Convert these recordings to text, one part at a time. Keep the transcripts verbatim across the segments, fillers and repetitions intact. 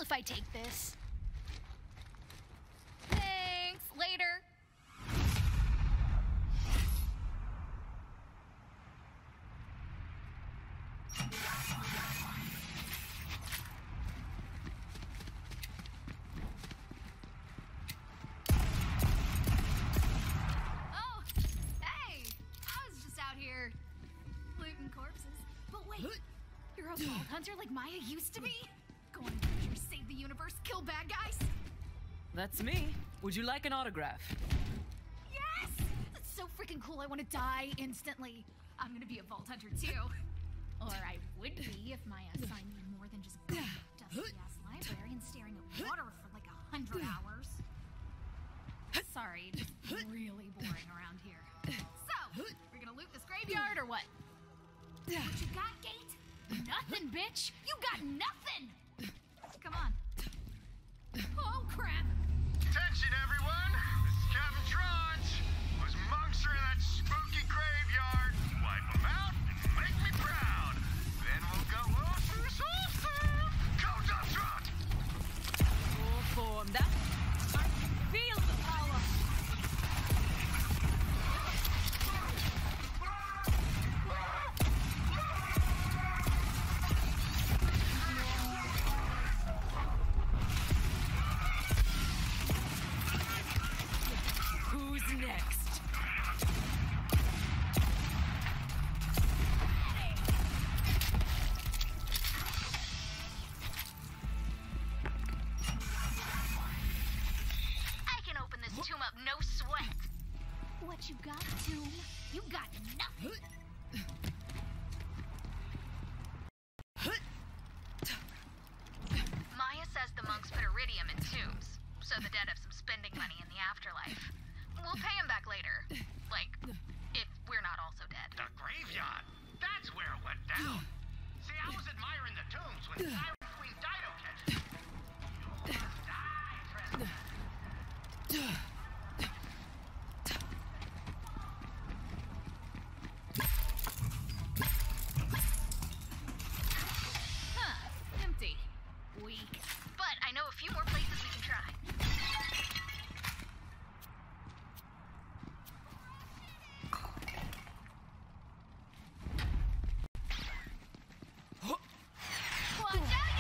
if I take this. Thanks, later. Oh, hey, I was just out here looting corpses. But wait, you're a vault hunter like Maya used to be? Go on adventures, save the universe, kill bad guys? That's me. Would you like an autograph? Yes! That's so freaking cool, I want to die instantly. I'm gonna be a vault hunter too. Or I would be if Maya assigned me more than just going to a dusty-ass library and staring at water for like a hundred hours. Sorry, just really boring around here. So, we're gonna loot this graveyard or what? What you got, Gate? Nothing, bitch! You got nothing! Come on. Oh, crap! Attention, everyone! This is Captain Trunch. Those monks are in that spooky graveyard. Wipe them out and make me proud. Then we'll go on through Solstice. Go, Dump Truck! Full form. That. I feel the power. Who's next? I can open this tomb up, no sweat. What you got, tomb? You got nothing. Maya says the monks put iridium in tombs, so the dead have some spending money in the afterlife. We'll pay them back later. Like, if we're not also dead. The graveyard. That's where it went down. See, I was admiring the tombs when Siren Queen Dido catches. You must die, Tristan. Huh, empty. Weak. But I know a few more places we can try. Watch out,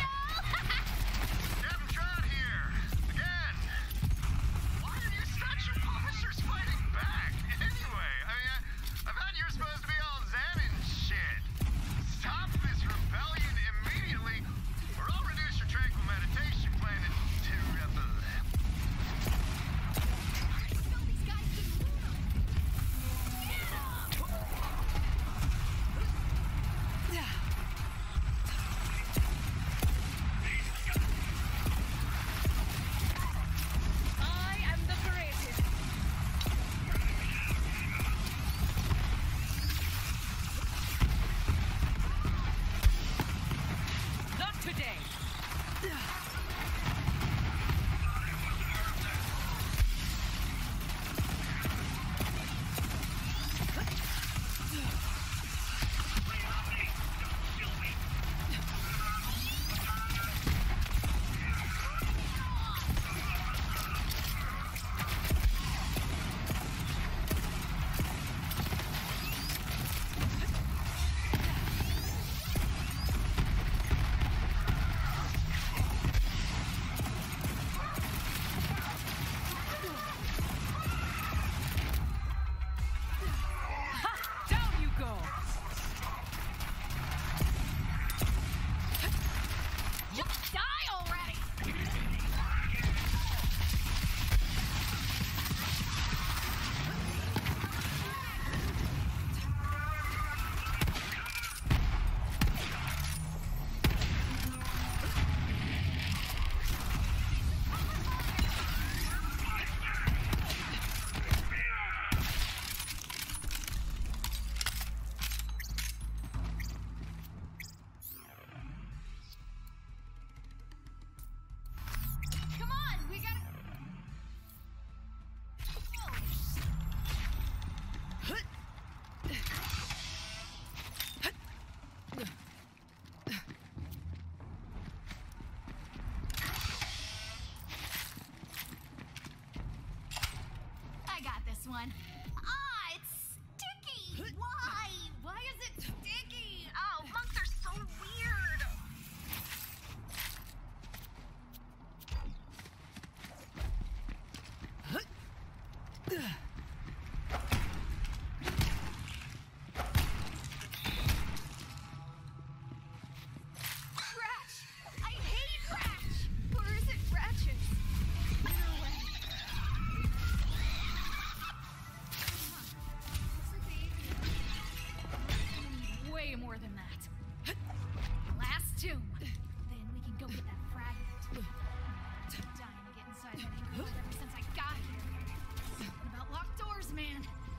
go get that fragment. I've been dying to get inside that anchor ever since I got here. Something about locked doors, man.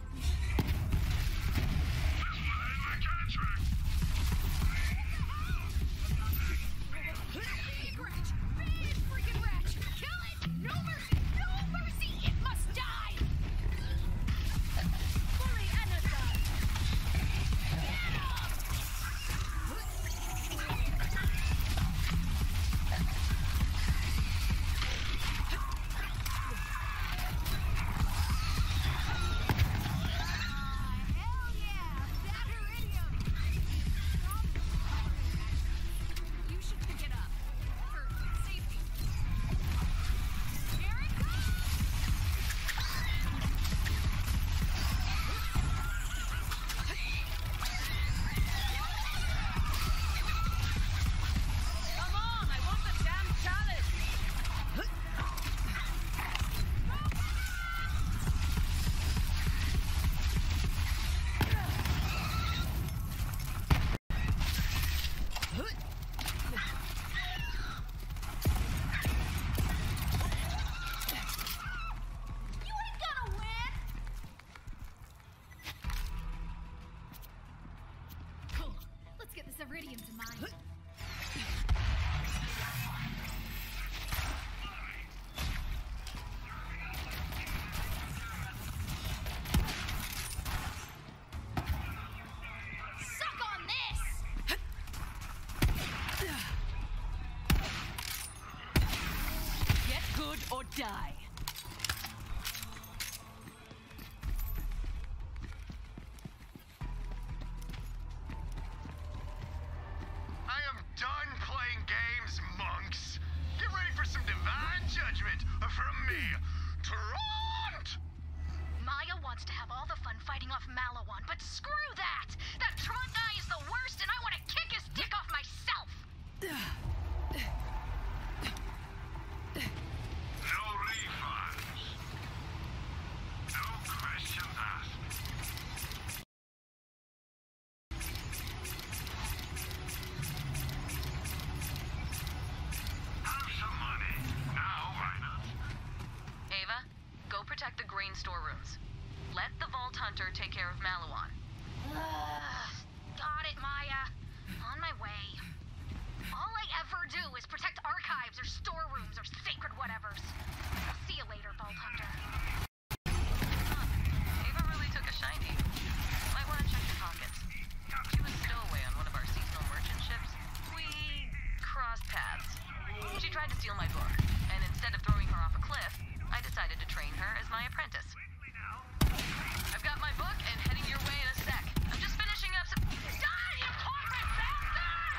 Violating my contract. Big wretch! Big freaking wretch! Kill it! No mercy! No mercy! It must die! Fully energized! Get up! Hell yeah! That iridium! You should pick it up. For safety. Here it comes! Come on, I want the damn challenge! You ain't gonna win! Cool. Let's get this iridium to mine. Suck on this! Get good or die. I am done playing games, monks. Get ready for some divine judgment from me, Trant! Maya wants to have all the fun fighting off Malawan, but screw that! That Tron guy is the worst, and I want to kick his dick off myself! No refunds. No questions asked. Have some money. Now, why not? Ava, go protect the grain storerooms. Let the Vault Hunter take care of Malawan. Ugh, got it, Maya. On my way. All I ever do is protect archives or storerooms or sacred whatevers. I'll see you later, Vault Hunter. Ava really took a shiny. Might want to check your pockets. She was stowaway on one of our seasonal merchant ships. We crossed paths. She tried to steal my book, and instead of throwing her off a cliff, I decided to train her as my apprentice. I've got my book and heading your way in a sec. I'm just finishing up some... Die, you corporate bastard!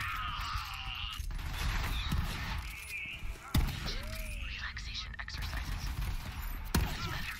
Relaxation exercises. It's better.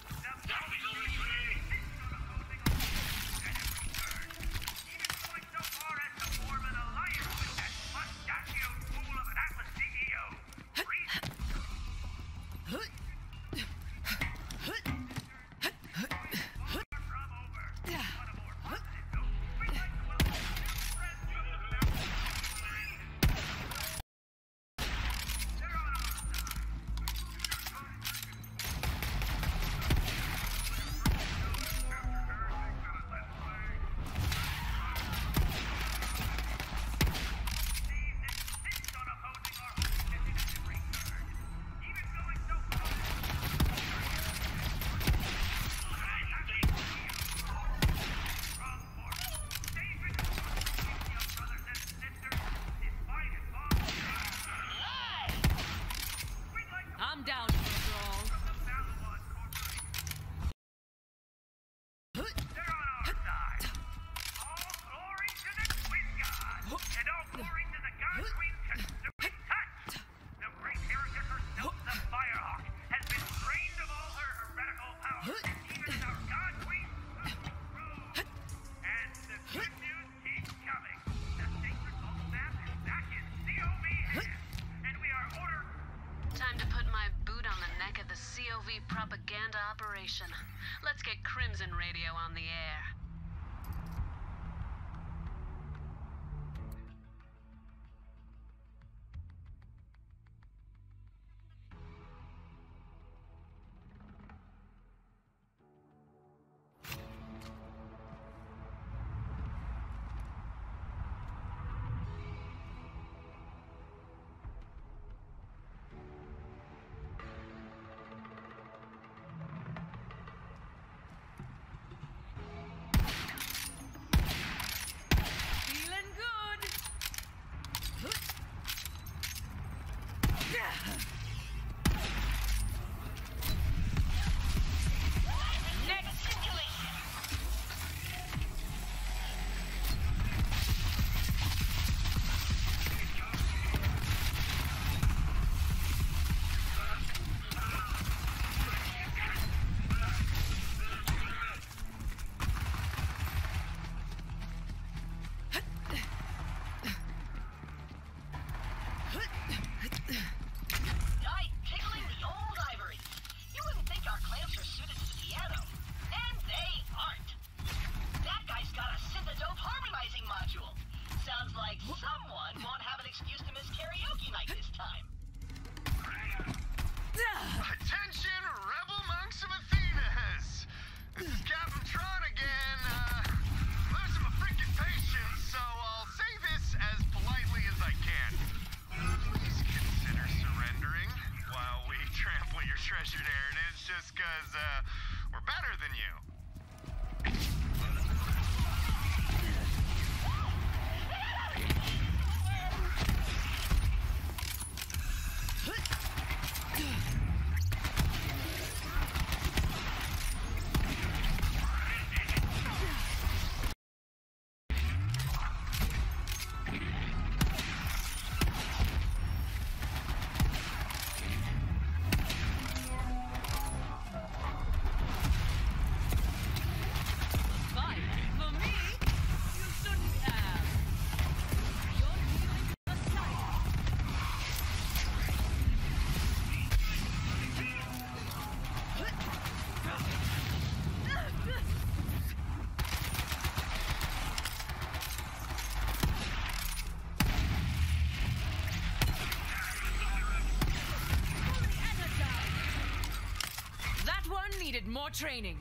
I'm down for a brawl. They're on our side. All glory to the Quiz God, and all glory to the God Queen Consuming Touch. The great heretic herself, the Firehawk, has been drained of all her heretical powers, even as our God Queen rules. And the good news keeps coming. The sacred vault map is back in C O V hands, and we are ordered. Time to put my boot on the neck of the C O V propaganda operation. Let's get Crimson Radio on the air. Die tickling the old ivory. You wouldn't think our clamps are suited to the piano. And they aren't. That guy's got a synth-dope harmonizing module. Sounds like someone won't have an excuse to miss karaoke night this time. Attention, rebel monks of Athenas! This is Captain Tron again. Uh, losing my freaking patience, so I'll say this as politely as I can. Please consider surrendering while we trample your treasured heritage just because, uh, we're better than you. Fine. For me, you shouldn't have. You're feeling the sight. Fully energized. That one needed more training.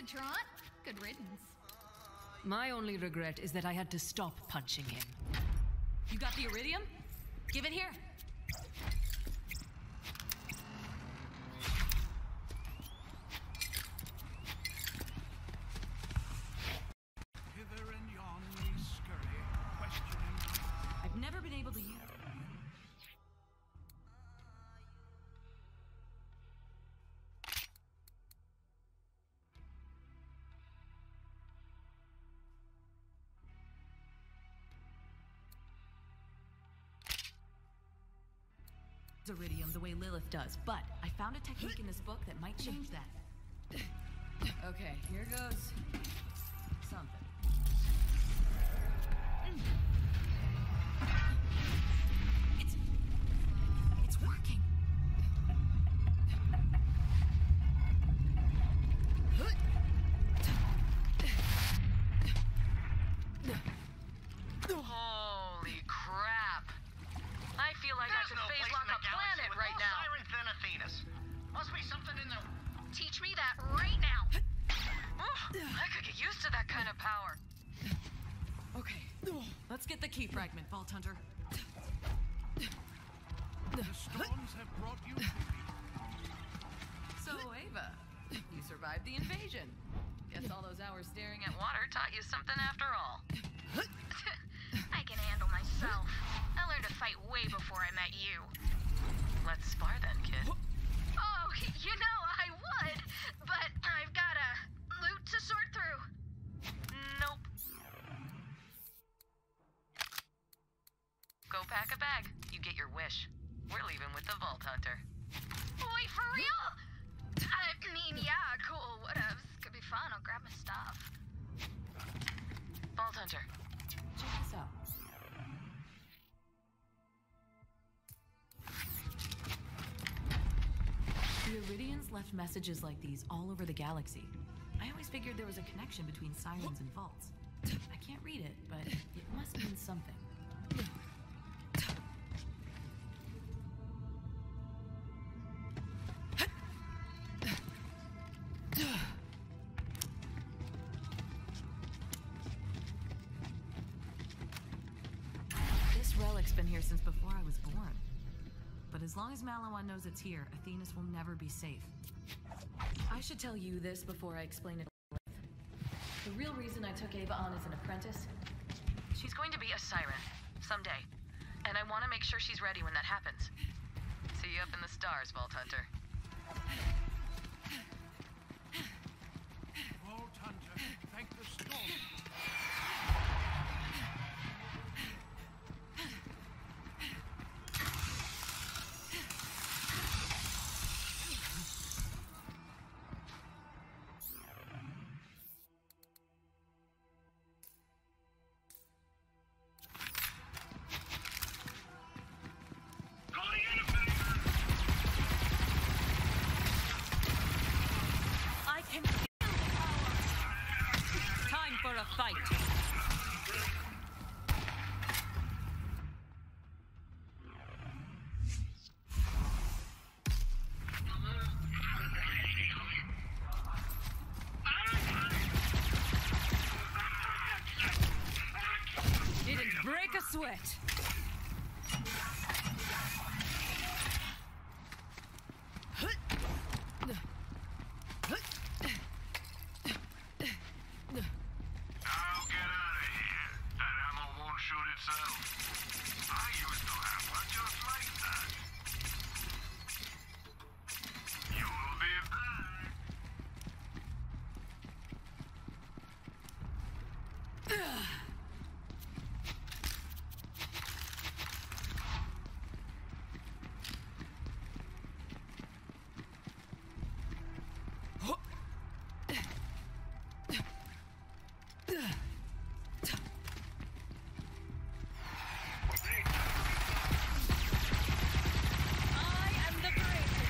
to Tron. Good riddance. My only regret is that I had to stop punching him. You got the iridium? Give it here. Hither and yon we scurry, questioning. I've never been able to use it. Iridium the way Lilith does, but I found a technique in this book that might change that. Okay, here goes something. It's it's working. Holy crap! I feel like I There's could no phase place lock in the a galaxy planet with right more now. sirens than Athena's. Must be something in the... Teach me that right now. Ugh, I could get used to that kind of power. Okay, let's get the key fragment, Vault Hunter. The storms have brought you to me. So, Ava, you survived the invasion. Guess all those hours staring at Water taught you something after all. I can handle myself. I learned to fight way before I met you. Let's spar then, kid. Oh, you know I would, but I've got a loot to sort through. Nope. Go pack a bag. You get your wish. We're leaving with the Vault Hunter. Wait, for real? I mean, yeah, cool, whatevs. Could be fun, I'll grab my stuff. Vault Hunter. check this out. The Iridians left messages like these all over the galaxy. I always figured there was a connection between sirens and vaults. I can't read it, but it must mean something. This relic's been here since before I was born. But as long as Malawan knows it's here, Athenas will never be safe. I should tell you this before I explain it. The real reason I took Ava on as an apprentice, She's going to be a siren. Someday. And I want to make sure she's ready when that happens. See you up in the stars, Vault Hunter. Vault Hunter, thank the storm. I can feel the power. Time for a fight. Didn't break a sweat. I'll get out of here. That ammo won't shoot itself. I used to have one just like that. You'll be back. I am the greatest.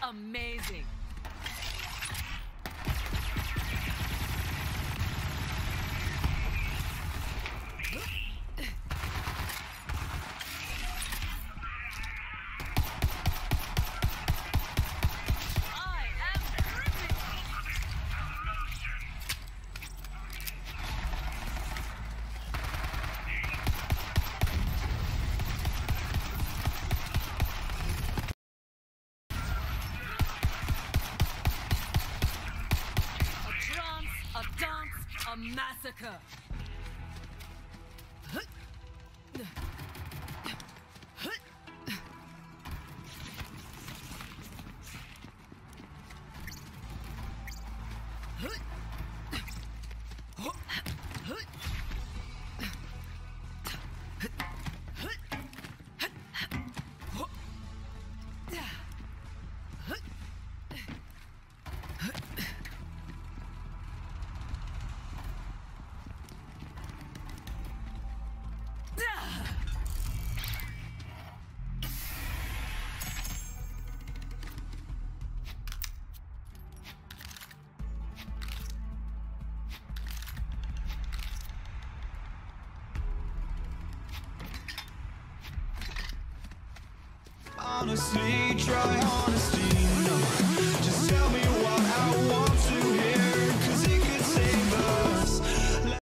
amazing. A massacre! Honestly, try honesty.